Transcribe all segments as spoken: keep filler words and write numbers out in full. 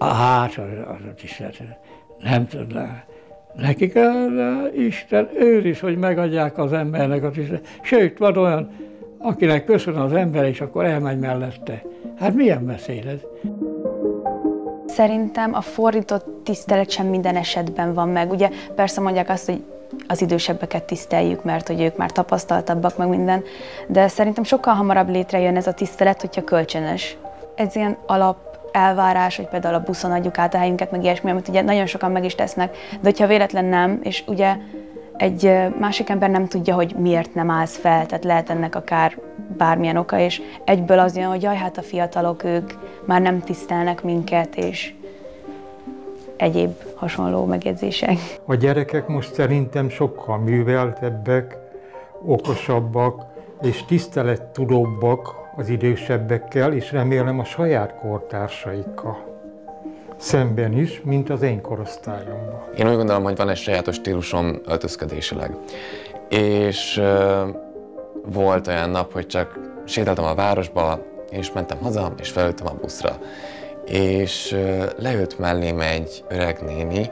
Hát, az, az a tisztelet, nem tudná. Nekik a, a Isten őriz, hogy megadják az embernek a tiszteletet. Sőt, van olyan, akinek köszön az ember, és akkor elmegy mellette. Hát milyen beszéd ez? Szerintem a fordított tisztelet sem minden esetben van meg. Ugye persze mondják azt, hogy az idősebbeket tiszteljük, mert hogy ők már tapasztaltabbak, meg minden, de szerintem sokkal hamarabb létrejön ez a tisztelet, hogyha kölcsönös. Ez ilyen alap elvárás, hogy például a buszon adjuk át a helyünket, meg ilyesmi, amit ugye nagyon sokan meg is tesznek, de hogyha véletlen nem, és ugye egy másik ember nem tudja, hogy miért nem állsz fel, tehát lehet ennek akár bármilyen oka, és egyből az jön, hogy jaj, hát a fiatalok, ők már nem tisztelnek minket, és egyéb hasonló megjegyzések. A gyerekek most szerintem sokkal műveltebbek, okosabbak és tisztelettudóbbak az idősebbekkel, és remélem a saját kortársaikkal szemben is, mint az én korosztályomban. Én úgy gondolom, hogy van egy sajátos stílusom öltözködésileg. És uh, volt olyan nap, hogy csak sétáltam a városba, és mentem haza, és felültem a buszra. És uh, leült mellém egy öreg néni,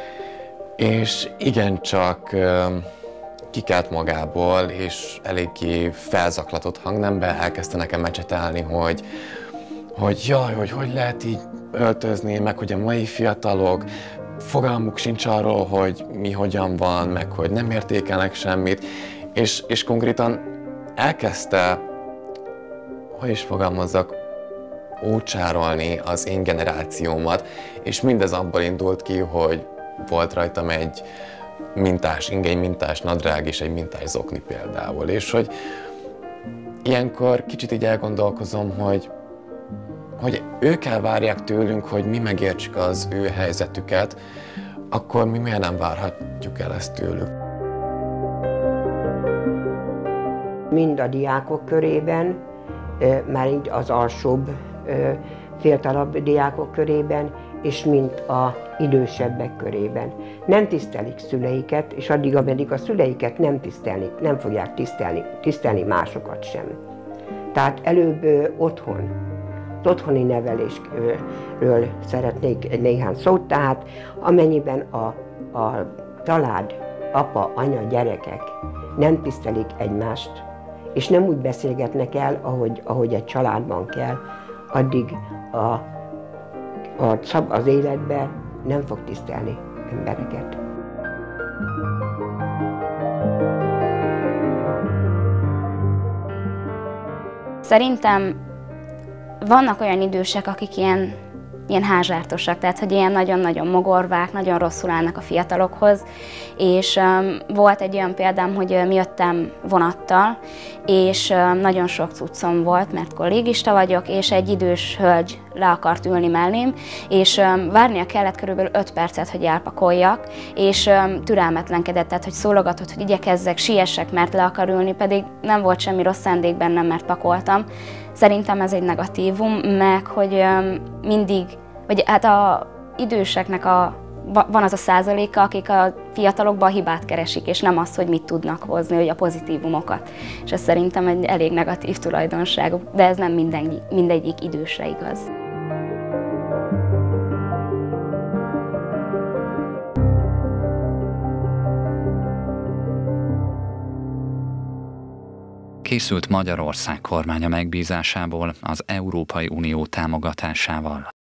és igencsak uh, kikelt magából, és eléggé felzaklatott hangnemben elkezdte nekem mecsetelni, hogy, hogy jaj, hogy hogy lehet így öltözni, meg hogy a mai fiatalok fogalmuk sincs arról, hogy mi hogyan van, meg hogy nem értékelnek semmit, és, és konkrétan elkezdte, hogy is fogalmazzak, ócsárolni az én generációmat, és mindez abból indult ki, hogy volt rajtam egy mintás inge, egy mintás nadrág és egy mintás zokni például, és hogy ilyenkor kicsit így elgondolkozom, hogy hogy ők elvárják tőlünk, hogy mi megértsük az ő helyzetüket, akkor mi miért nem várhatjuk el ezt tőlük? Mind a diákok körében, már így az alsóbb, fiatalabb diákok körében, és mind az idősebbek körében. Nem tisztelik szüleiket, és addig, ameddig a szüleiket nem tisztelni, nem fogják tisztelni, tisztelni másokat sem. Tehát előbb otthon, az otthoni nevelésről szeretnék néhány szót, tehát amennyiben a, a család, apa, anya, gyerekek nem tisztelik egymást, és nem úgy beszélgetnek el, ahogy, ahogy egy családban kell, addig a, a, az életbe nem fog tisztelni embereket. Szerintem vannak olyan idősek, akik ilyen, ilyen házsártosak, tehát hogy ilyen nagyon-nagyon mogorvák, nagyon rosszul állnak a fiatalokhoz, és um, volt egy olyan példám, hogy uh, mi jöttem vonattal, és um, nagyon sok cuccom volt, mert kollégista vagyok, és egy idős hölgy le akart ülni mellém, és um, várnia kellett körülbelül öt percet, hogy elpakoljak, és um, türelmetlenkedett, tehát hogy szólogatott, hogy igyekezzek, siessek, mert le akar ülni, pedig nem volt semmi rossz szándék bennem, mert pakoltam. Szerintem ez egy negatívum, meg hogy um, mindig, vagy hát a időseknek a, van az a százaléka, akik a fiatalokban a hibát keresik, és nem azt, hogy mit tudnak hozni, hogy a pozitívumokat. És ez szerintem egy elég negatív tulajdonság, de ez nem minden, mindegyik idősre igaz. Készült Magyarország kormánya megbízásából az Európai Unió támogatásával.